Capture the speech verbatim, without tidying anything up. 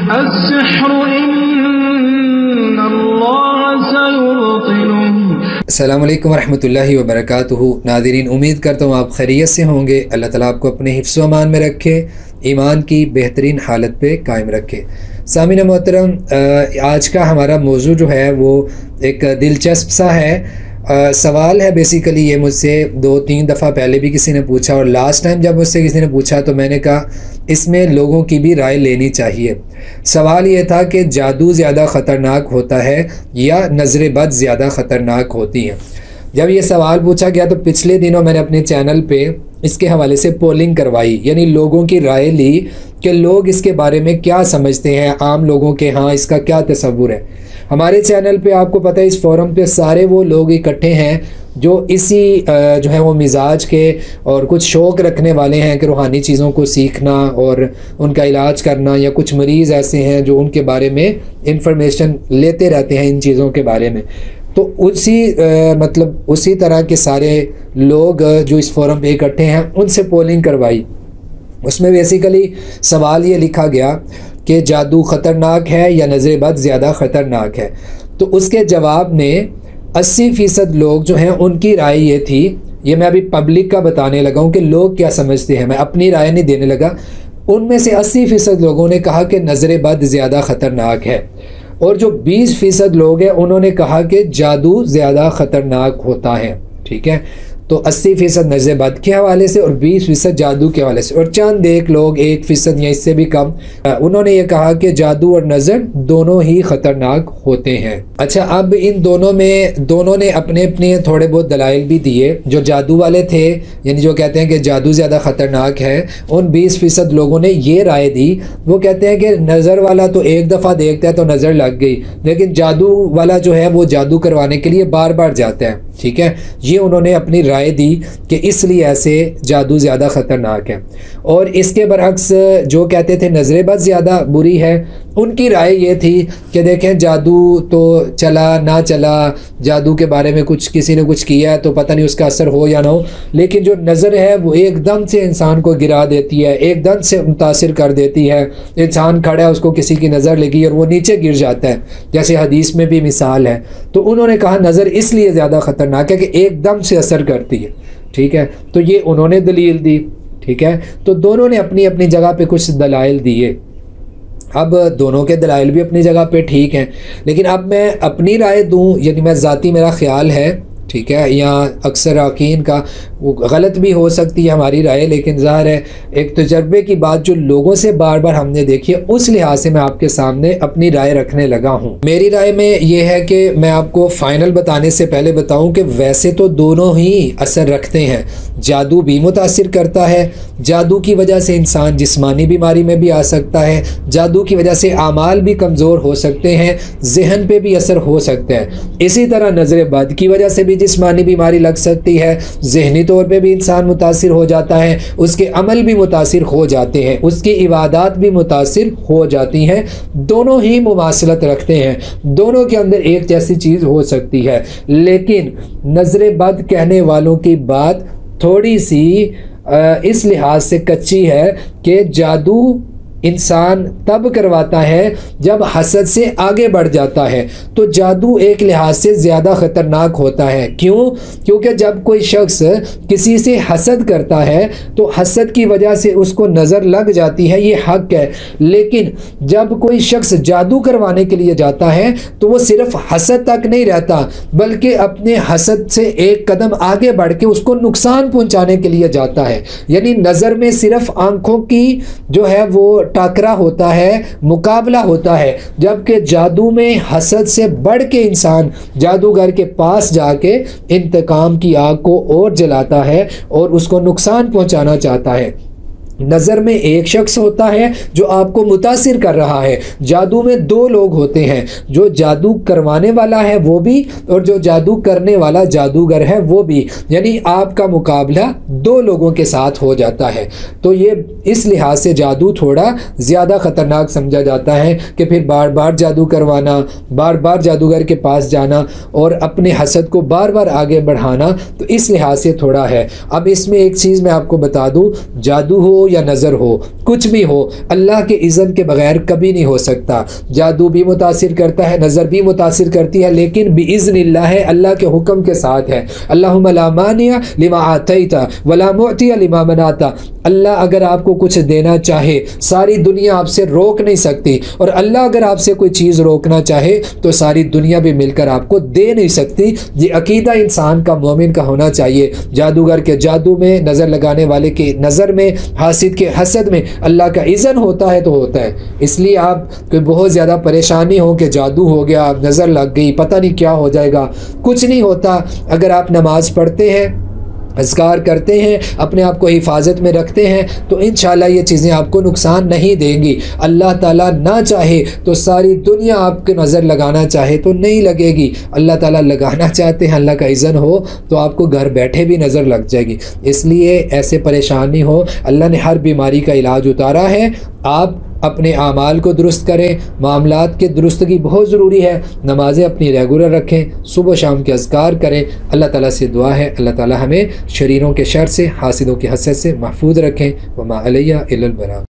अस्सलामु अलैकुम वरहमतुल्लाहि वबरकातुहू। नाज़रीन, उम्मीद करता हूँ आप खैरियत से होंगे। अल्लाह ताला आपको अपने हिफ्ज़ व अमान में रखे, ईमान की बेहतरीन हालत पे कायम रखे। सामीन मोहतरम, आज का हमारा मौजू जो है वो एक दिलचस्प सा है। आ, सवाल है बेसिकली ये मुझसे दो तीन दफ़ा पहले भी किसी ने पूछा, और लास्ट टाइम जब मुझसे किसी ने पूछा तो मैंने कहा इसमें लोगों की भी राय लेनी चाहिए। सवाल ये था कि जादू ज़्यादा ख़तरनाक होता है या नज़र बद ज़्यादा ख़तरनाक होती हैं। जब ये सवाल पूछा गया तो पिछले दिनों मैंने अपने चैनल पे इसके हवाले से पोलिंग करवाई, यानी लोगों की राय ली कि लोग इसके बारे में क्या समझते हैं, आम लोगों के हाँ इसका क्या तसव्वुर है। हमारे चैनल पे आपको पता है इस फोरम पे सारे वो लोग इकट्ठे हैं जो इसी जो है वो मिजाज के और कुछ शौक़ रखने वाले हैं कि रूहानी चीज़ों को सीखना और उनका इलाज करना, या कुछ मरीज़ ऐसे हैं जो उनके बारे में इंफॉर्मेशन लेते रहते हैं इन चीज़ों के बारे में। तो उसी आ, मतलब उसी तरह के सारे लोग जो इस फोरम पे इकट्ठे हैं उनसे पोलिंग करवाई। उसमें बेसिकली सवाल ये लिखा गया कि जादू ख़तरनाक है या नज़र बद ज़्यादा ख़तरनाक है। तो उसके जवाब में अस्सी फ़ीसद लोग जो हैं उनकी राय ये थी, ये मैं अभी पब्लिक का बताने लगा हूँ कि लोग क्या समझते हैं, मैं अपनी राय नहीं देने लगा। उनमें से अस्सी फ़ीसद लोगों ने कहा कि नज़र बद ज़्यादा ख़तरनाक है, और जो बीस फ़ीसद लोग हैं उन्होंने कहा कि जादू ज़्यादा ख़तरनाक होता है। ठीक है, तो अस्सी फ़ीसद नज़र बद के हवाले से और बीस फ़ीसद जादू के हवाले से, और चंद एक लोग एक फ़ीसद या इससे भी कम उन्होंने ये कहा कि जादू और नज़र दोनों ही ख़तरनाक होते हैं। अच्छा, अब इन दोनों में दोनों ने अपने अपने थोड़े बहुत दलाइल भी दिए। जो जादू वाले थे, यानी जो कहते हैं कि जादू ज़्यादा ख़तरनाक है, उन बीस फ़ीसद लोगों ने ये राय दी। वो कहते हैं कि नज़र वाला तो एक दफ़ा देखता है तो नज़र लग गई, लेकिन जादू वाला जो है वो जादू करवाने के लिए बार बार जाता है। ठीक है, ये उन्होंने अपनी राय दी कि इसलिए ऐसे जादू ज़्यादा ख़तरनाक है। और इसके बरअक्स जो कहते थे नज़र बद ज़्यादा बुरी है, उनकी राय ये थी कि देखें जादू तो चला ना चला, जादू के बारे में कुछ किसी ने कुछ किया तो पता नहीं उसका असर हो या ना हो, लेकिन जो नज़र है वो एकदम से इंसान को गिरा देती है, एकदम से मुतासिर कर देती है। इंसान खड़ा है, उसको किसी की नज़र लगी और वो नीचे गिर जाता है, जैसे हदीस में भी मिसाल है। तो उन्होंने कहा नज़र इसलिए ज़्यादा ख़तरनाक है कि एकदम से असर करती है। ठीक है, तो ये उन्होंने दलील दी। ठीक है, तो दोनों ने अपनी अपनी जगह पे कुछ दलाइल दिए। अब दोनों के दलाइल भी अपनी जगह पे ठीक हैं, लेकिन अब मैं अपनी राय दूं, यानी मैं ज़ाती मेरा ख्याल है, ठीक है, या अक्सर अकीन का वो गलत भी हो सकती है हमारी राय, लेकिन ज़ाहिर है एक तजर्बे की बात जो लोगों से बार बार हमने देखी है, उस लिहाज से मैं आपके सामने अपनी राय रखने लगा हूँ। मेरी राय में ये है कि मैं आपको फ़ाइनल बताने से पहले बताऊँ कि वैसे तो दोनों ही असर रखते हैं। जादू भी मुतासिर करता है, जादू की वजह से इंसान जिस्मानी बीमारी में भी आ सकता है, जादू की वजह से आमाल भी कमज़ोर हो सकते हैं, जहन पे भी असर हो सकता है। इसी तरह नज़र बद की वजह से भी जिस्मानी बीमारी लग सकती है, जहनी तौर पे भी इंसान मुतासिर हो जाता है, उसके अमल भी मुतासिर हो जाते हैं, उसकी इबादत भी मुतासिर हो जाती हैं। दोनों ही मुमासलत रखते हैं, दोनों के अंदर एक जैसी चीज़ हो सकती है। लेकिन नज़र बद कहने वालों की बात थोड़ी सी इस लिहाज से कच्ची है कि जादू इंसान तब करवाता है जब हसद से आगे बढ़ जाता है। तो जादू एक लिहाज से ज़्यादा ख़तरनाक होता है। क्यों? क्योंकि जब कोई शख्स किसी से हसद करता है तो हसद की वजह से उसको नज़र लग जाती है, ये हक है। लेकिन जब कोई शख्स जादू करवाने के लिए जाता है तो वो सिर्फ हसद तक नहीं रहता, बल्कि अपने हसद से एक कदम आगे बढ़ के उसको नुकसान पहुँचाने के लिए जाता है। यानी नज़र में सिर्फ आँखों की जो है वो टाकरा होता है, मुकाबला होता है, जबकि जादू में हसद से बढ़ के इंसान जादूगर के पास जाके इंतकाम की आग को और जलाता है और उसको नुकसान पहुंचाना चाहता है। नज़र में एक शख्स होता है जो आपको मुतासिर कर रहा है, जादू में दो लोग होते हैं, जो जादू करवाने वाला है वो भी और जो जादू करने वाला जादूगर है वो भी, यानी आपका मुकाबला दो लोगों के साथ हो जाता है। तो ये इस लिहाज से जादू थोड़ा ज़्यादा ख़तरनाक समझा जाता है कि फिर बार बार जादू करवाना, बार बार जादूगर के पास जाना और अपने हसद को बार बार आगे बढ़ाना, तो इस लिहाज से थोड़ा है। अब इसमें एक चीज़ मैं आपको बता दूँ, जादू हो या नज़र हो, कुछ भी हो, अल्लाह के इज़्न के बगैर कभी नहीं हो सकता। जादू भी मुतासिर करता है, नज़र भी मुतासिर करती है, लेकिन बिइज़्निल्लाह है, अल्लाह के हुक्म के साथ है। अल्लाहुम्मा ला मानिया लिमा आतैता वला मुअतिया लिमा मनाता। अल्लाह अगर आपको कुछ देना चाहे, सारी दुनिया आपसे रोक नहीं सकती, और अल्लाह अगर आपसे कोई चीज़ रोकना चाहे तो सारी दुनिया भी मिलकर आपको दे नहीं सकती। ये अकीदा इंसान का, मोमिन का होना चाहिए। जादूगर के जादू में, नज़र लगाने वाले के नज़र में, हासिद के हसद में अल्लाह का इज़्न होता है तो होता है। इसलिए आप कोई बहुत ज़्यादा परेशानी हो कि जादू हो गया, नज़र लग गई, पता नहीं क्या हो जाएगा, कुछ नहीं होता। अगर आप नमाज़ पढ़ते हैं, अज़कार करते हैं, अपने आप को हिफाजत में रखते हैं, तो इंशाअल्लाह ये चीज़ें आपको नुकसान नहीं देंगी। अल्लाह ताला ना चाहे तो सारी दुनिया आपके नज़र लगाना चाहे तो नहीं लगेगी। अल्लाह ताला लगाना चाहते हैं, अल्लाह का इज़्न हो तो आपको घर बैठे भी नज़र लग जाएगी। इसलिए ऐसे परेशानी हो, अल्लाह ने हर बीमारी का इलाज उतारा है। आप अपने आमाल को दुरुस्त करें, मामलात के दुरुस्तगी बहुत ज़रूरी है। नमाज़ें अपनी रेगुलर रखें, सुबह शाम के अज़कार करें। अल्लाह ताला से दुआ है, अल्लाह ताला हमें शरीरों के शर से, हासिदों के हसद से महफूज रखें। वमा अलैया इल्लल बलाग।